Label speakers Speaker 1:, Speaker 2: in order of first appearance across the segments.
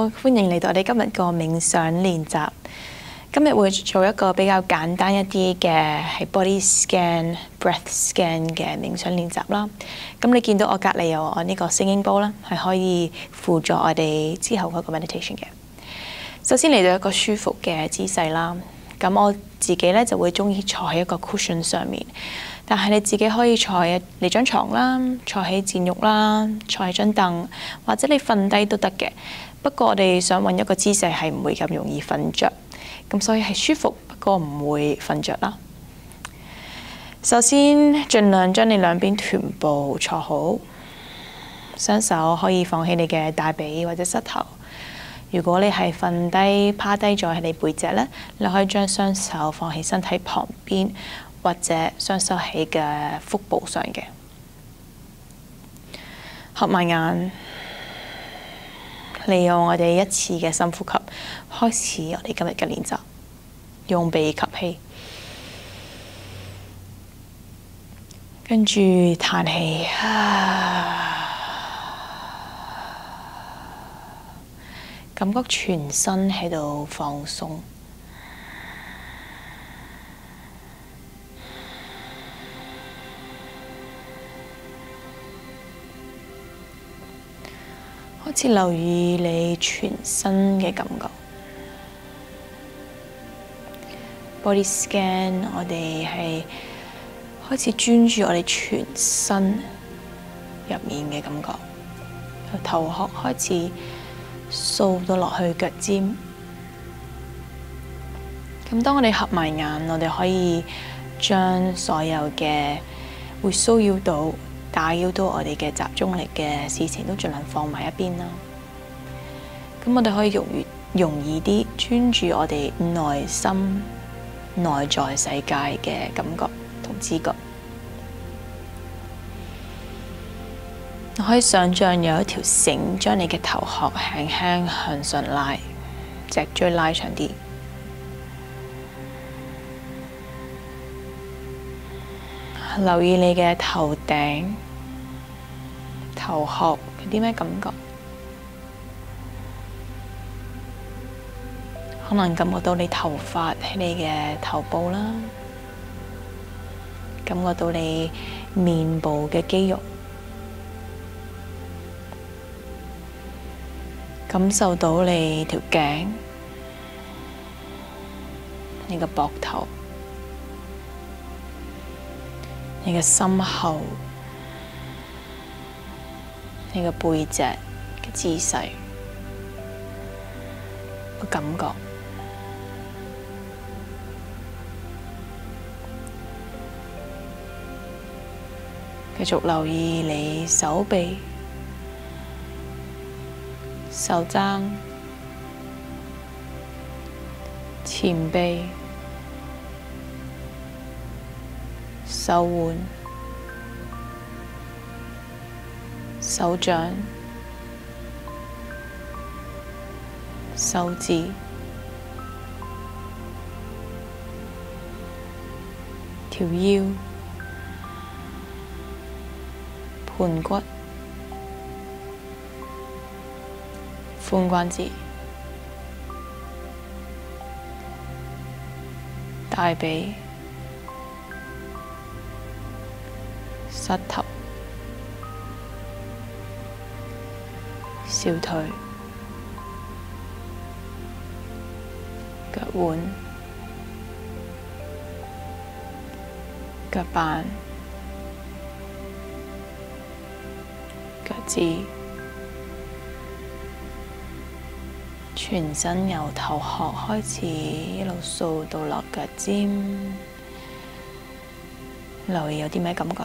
Speaker 1: 歡迎嚟到我哋今日個冥想練習。今日會做一個比較簡單一啲嘅係 body scan、breath scan 嘅冥想練習啦。咁你見到我隔離有我呢個聲音煲啦，係可以輔助我哋之後嗰個 meditation 嘅。首先嚟到一個舒服嘅姿勢啦。咁我自己咧就會鍾意坐喺一個 cushion 上面，但係你自己可以坐喺你張床啦，坐喺墊褥啦，坐喺張凳，或者你瞓低都得嘅。不過我哋想揾一個姿勢係唔會咁容易瞓着，咁所以係舒服，不過唔會瞓着啦。首先，盡量將你兩邊臀部坐好，雙手可以放喺你嘅大髀或者膝頭。如果你係瞓低趴低咗喺你背脊咧，你可以將雙手放喺身體旁邊，或者雙手喺嘅腹部上嘅。合埋眼，利用我哋一次嘅深呼吸，開始我哋今日嘅練習。用鼻吸氣，跟住嘆氣。感覺全身喺度放鬆，開始留意你全身嘅感覺。Body scan， 我哋係開始專注我哋全身入面嘅感覺，由頭殼開始掃到落去腳尖。咁當我哋合埋眼，我哋可以將所有嘅會騷擾到、打擾到我哋嘅集中力嘅事情都盡量放埋一邊啦。咁我哋可以容易啲專注我哋內心、內在世界嘅感覺同知覺。你可以想像有一條繩將你嘅頭殼輕輕向上拉，脊椎拉長啲。留意你嘅頭頂、頭殼有啲咩感覺？可能感覺到你頭髮喺你嘅頭部啦，感覺到你面部嘅肌肉。感受到你條頸、你個膊頭、你嘅心後、你個背脊嘅姿勢個感覺。繼續留意你手臂、手踭、前臂、手腕、手掌、手指、條腰、盤骨、髖關節、大髀、膝頭、小腿、腳腕、腳板、腳趾。全身由頭殼開始，一路掃到落腳尖，留意有啲咩感覺？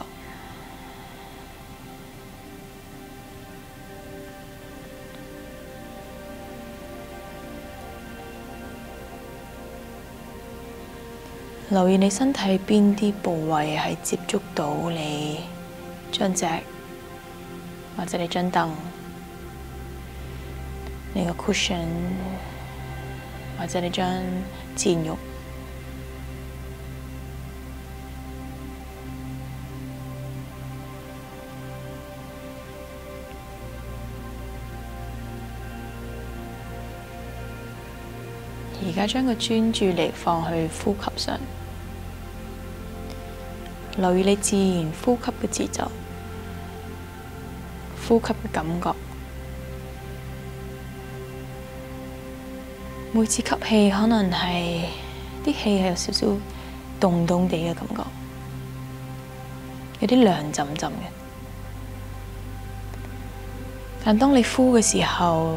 Speaker 1: 留意你身體邊啲部位係接觸到你張席，或者你張凳。你個 cushion 或者你張墊褥， 家將個專注力放去呼吸上，留意你自然呼吸嘅節奏、呼吸嘅感覺。每次吸氣可能係啲氣係有少少凍凍地嘅感覺，有啲涼浸浸嘅。但當你呼嘅時候，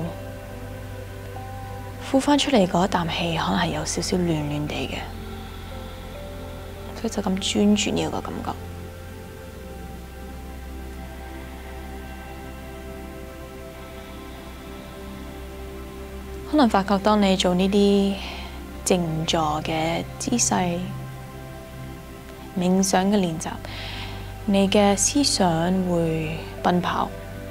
Speaker 1: 呼返出嚟嗰一啖氣可能係有少少暖暖地嘅，所以就咁專注呢個感覺。可能發覺當你做呢啲靜坐嘅姿勢、冥想嘅練習，你嘅思想會奔跑。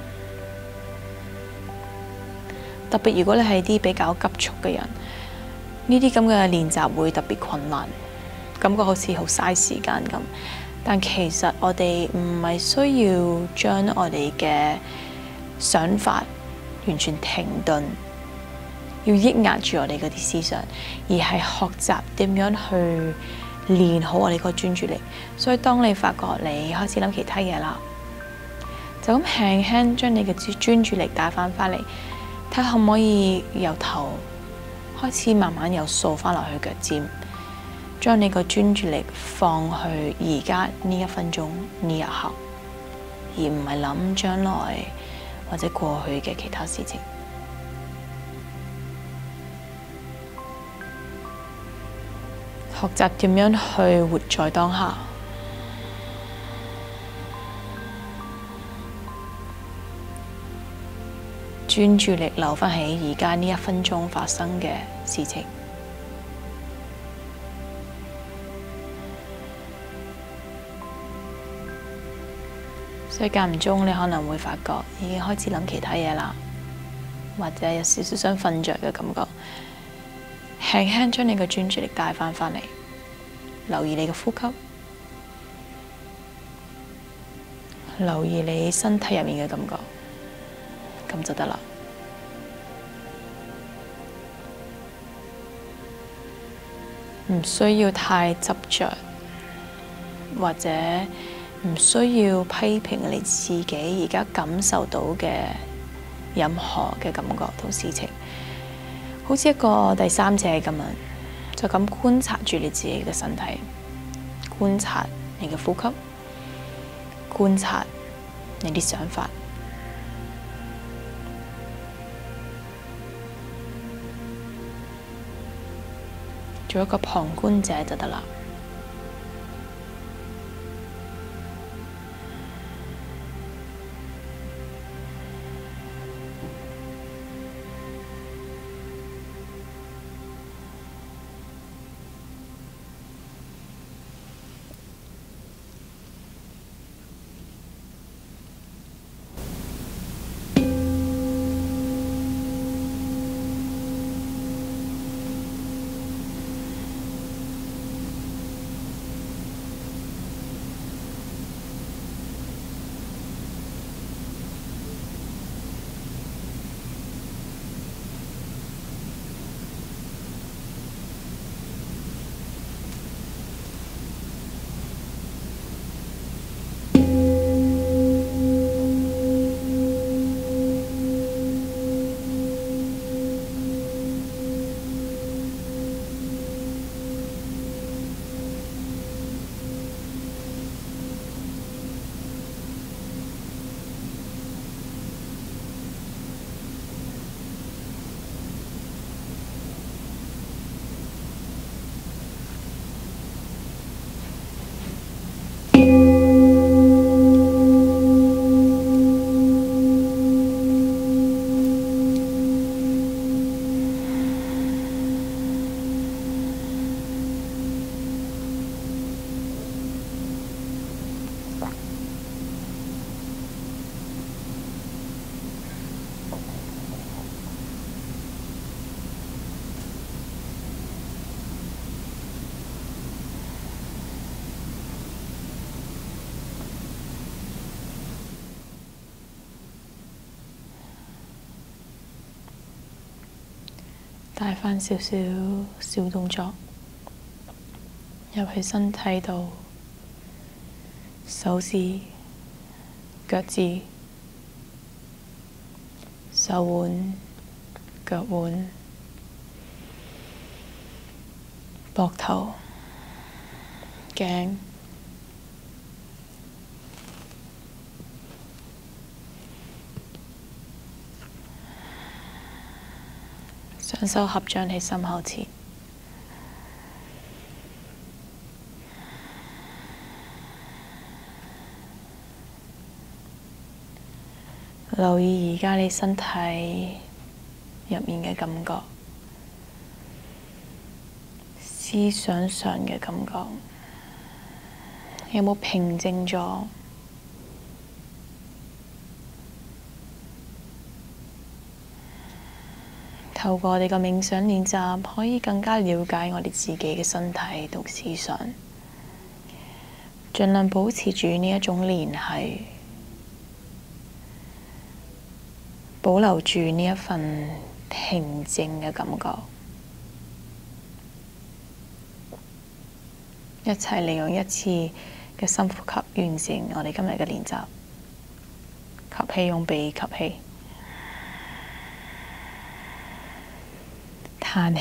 Speaker 1: 特別如果你係啲比較急促嘅人，呢啲咁嘅練習會特別困難，感覺好似好嘥時間咁。但其實我哋唔係需要將我哋嘅想法完全停頓，要抑壓住我哋嗰啲思想，而係學習點樣去練好我哋個專注力。所以當你發覺你開始諗其他嘢啦，就咁輕輕將你嘅專注力帶返嚟。睇下可唔可以由頭開始慢慢又掃返落去腳尖，將你個專注力放去而家呢1分鐘呢一刻，而唔係諗將來或者過去嘅其他事情。學習點樣去活在當下。專注力留返喺而家呢1分鐘發生嘅事情，所以間唔中你可能會發覺已經開始諗其他嘢啦，或者有少少想瞓着嘅感覺，輕輕將你嘅專注力帶返嚟，留意你嘅呼吸，留意你身體入面嘅感覺。咁就得啦。唔需要太執着，或者唔需要批評你自己而家感受到嘅任何嘅感覺同事情，好似一個第三者咁樣，就咁觀察住你自己嘅身體，觀察你嘅呼吸，觀察你啲想法。做一個旁觀者就得啦。 帶返少少小動作入去身體度，手指、腳趾、手腕、腳腕、膊頭、頸。雙手合掌喺心口前，留意而家你身體入面嘅感覺，思想上嘅感覺，有冇平靜咗？透過我哋嘅冥想練習，可以更加了解我哋自己嘅身體同思想，盡量保持住呢一種聯繫，保留住呢一份平靜嘅感覺。一齊利用一次嘅深呼吸，完成我哋今日嘅練習。吸氣，用鼻吸氣。嘆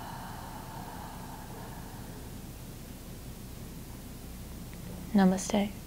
Speaker 1: 氣。Namaste。